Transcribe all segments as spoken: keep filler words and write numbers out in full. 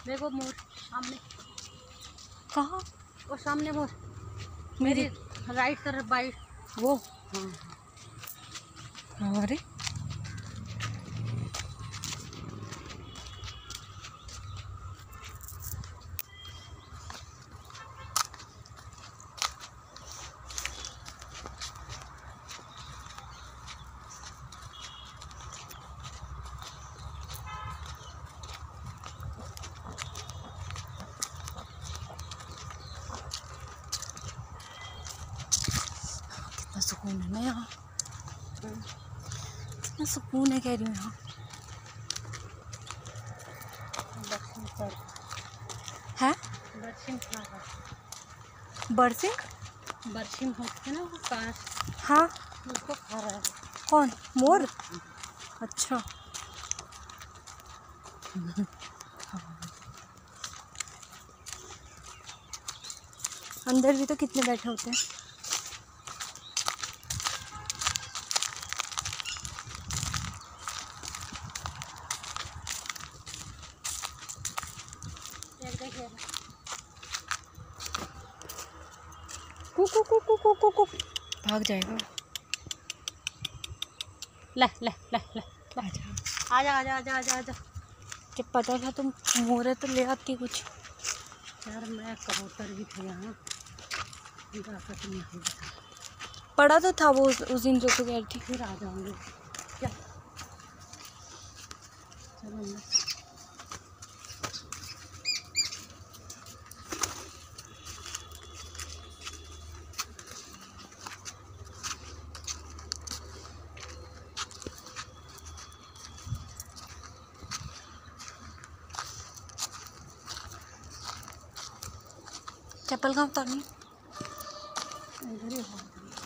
देखो मोर सामने। कहाँ? वो सामने मोर, मेरी राइट तरफ बाइट। वो हाँ हाँ। अरे कितना सुकून है ना यहाँ, कितना सुकून है कह रही हूँ यहाँ। है बरसिम बरसिंग? बरसिम होते हैं ना वो कांच, हाँ उसको खा रहा है। कौन? मोर? अच्छा। अंदर भी तो कितने बैठे होते हैं। कु कु कु कु कु कु कु भाग जाएगा। ले ले ले ले आजा आजा आजा आजा आजा आजा। जब पता था तुम मोर है तो ले आती कुछ। यार मैं कबूतर भी थे यहाँ, नहीं पड़ा तो था वो उस, उस दिन जो तो कह रही थी। फिर आ जाऊंगी क्या? चलो चप्पल कहाँ उतारनी? इधर ही हो।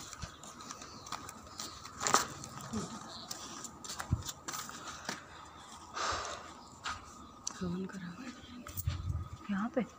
हवन करा यहाँ पे।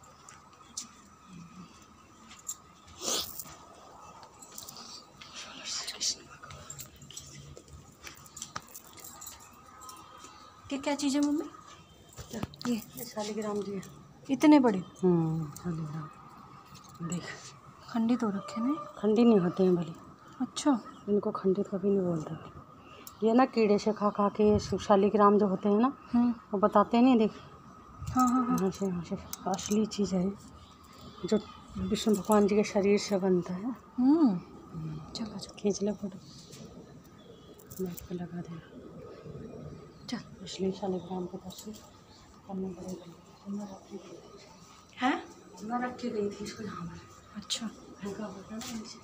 क्या क्या चीज़ है मम्मी? ये ये शालिग्राम जी है। इतने बड़े? हम्म शालिग्राम देख, खंडित हो रखे नहीं? खंडी नहीं होते हैं भले। अच्छा। इनको खंडित कभी नहीं बोलते। ये ना कीड़े से खा खा के शालिग्राम जो होते हैं ना, वो बताते नहीं, देख। हाँ हाँ हाँ। यहाँ से यहाँ से असली चीज़ है जो विष्णु भगवान जी के शरीर से बनता है। हम्म चलो चलो खींच ले फोटो, नेट पे लगा दे। चल। असली शालिग्राम के दर्शन करने पड़ेगा। मैं रख है मैं रख के गई थी इसको यहाँ पर। अच्छा। फेंका होता ना नीचे।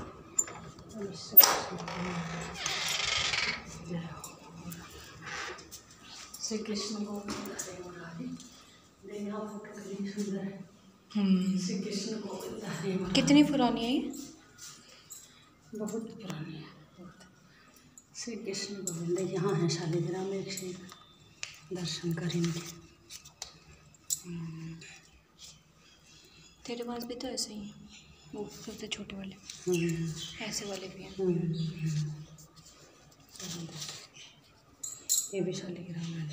श्री कृष्ण गोविंद हरे मुरारी। देखना फोटो कितनी सुंदर है। श्री कृष्ण गोविंद हरे मुरारी। कितनी पुरानी है ये? बहुत पुरानी है, बहुत। श्री कृष्ण गोविंद यहाँ है शालिग्राम, एक से दर्शन करेंगे। तेरे पास भी तो ऐसे ही है, वो सबसे छोटे वाले। ऐसे वाले भी हैं। ये भी शालिग्राम है।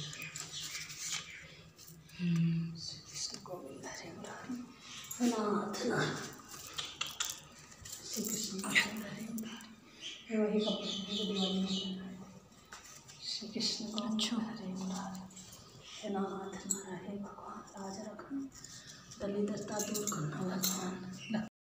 श्री कृष्ण गोविंद हरे मुरारी। नाथ नाथ श्री कृष्ण गोविंद हरे मुरारी। वही कपड़े जो दिवाली में लगाए। श्री कृष्ण गोविंद हरे मुरारी। नाथ नारायण भगवान, राज रखना, दलिदरता दूर करना भगवान।